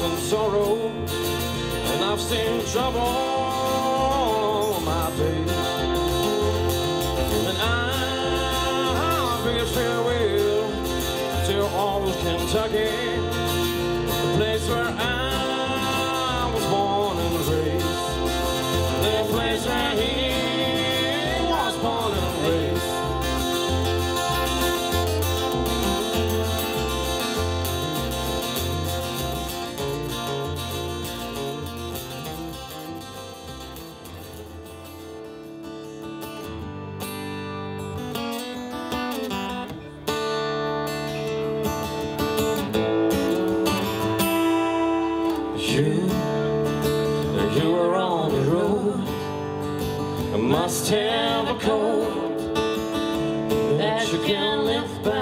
and sorrow, and I've seen trouble all my days. And I bid farewell to old Kentucky, the place where I was born and raised, the place where he was born and raised. You were on the road, must have a code that you can live by,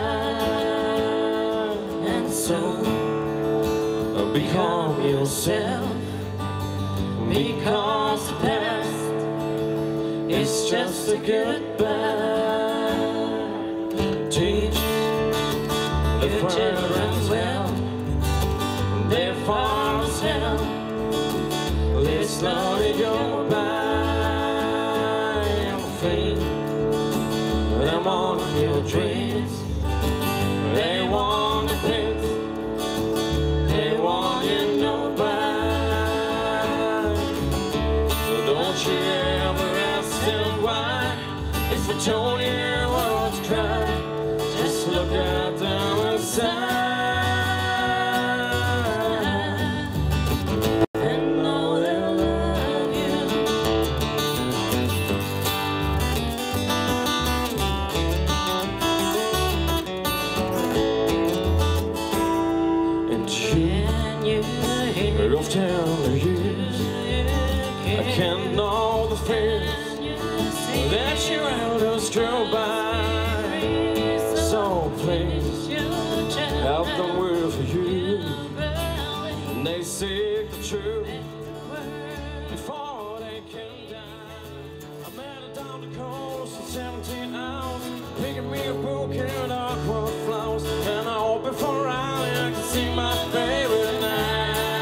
and so become yourself, because the past is just a goodbye. Teach your children well, they're far as hell. They slowly go by and fade. Them on your dreams, they want the things they want you know by. So don't you ever ask them why. If they told you what to cry, just look at them and sigh. Of tender years, I can't know the fears that your elders grew by. So please help them with you, and they seek the truth before they can die. I met her down the coast in 17 hours, picking me a bouquet of aqua flowers, and I hope before I can see my baby now.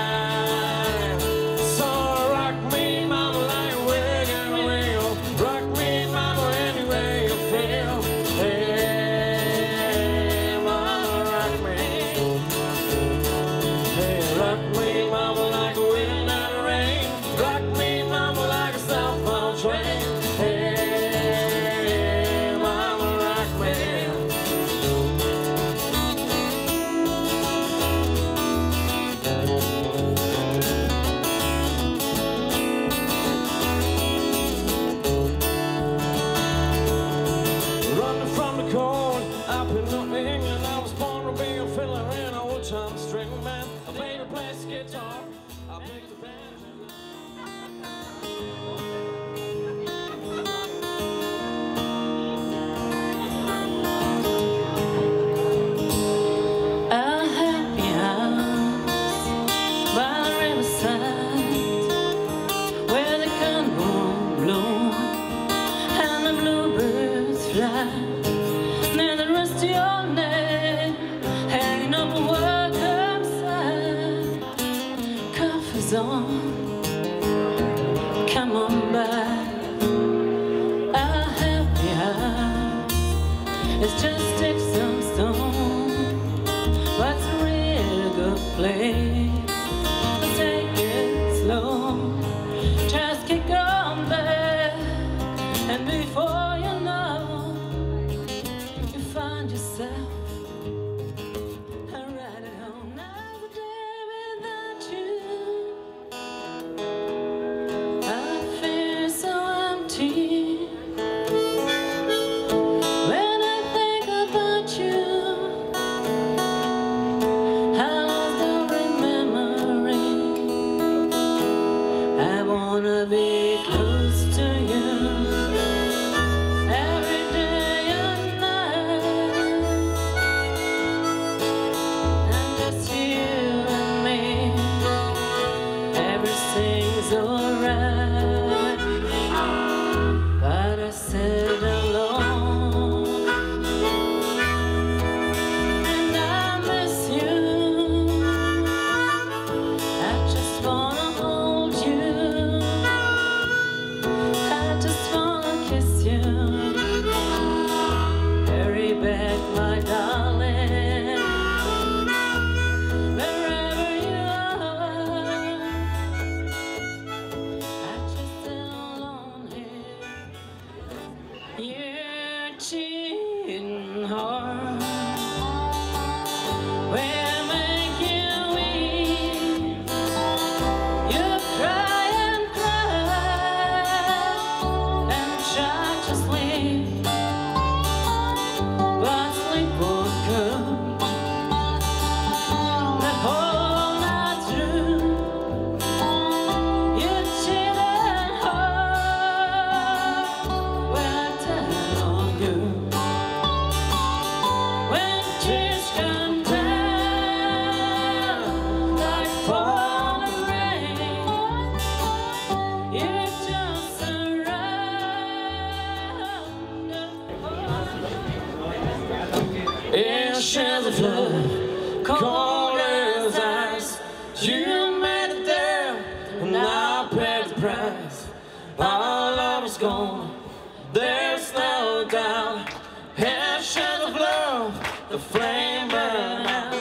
Come on back, a happy house. It's just sticks and stones, but it's a real good place. But take it slow, just keep going back, and before you know, you find yourself. When I think about you, You made it there, and I paid the price. Our love is gone, there's no doubt. Handshake of love, the flame burn out.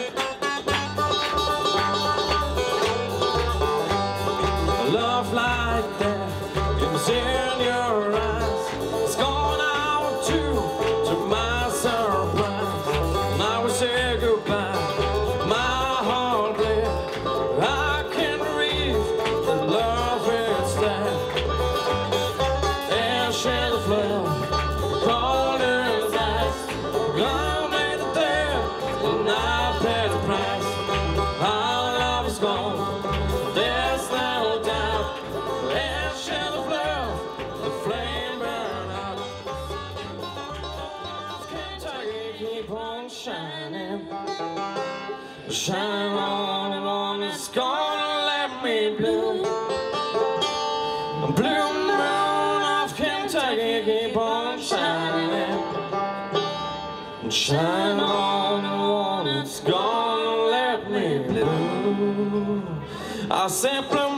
Love like that, it was in your eyes. It's gone out too, to my surprise. Now we say goodbye, my heart bled. I can't breathe, the love is there. Handshake of love, cold as ice. God made it there, and I paid the price. Our love is gone, there's no doubt. Handshake of love, the flame burn out. Kentucky, keep on shining, shine on and on. It's gonna let me bloom. Blue moon of Kentucky, keep on shining. Shine on and on, it's gonna let me bloom. I said blue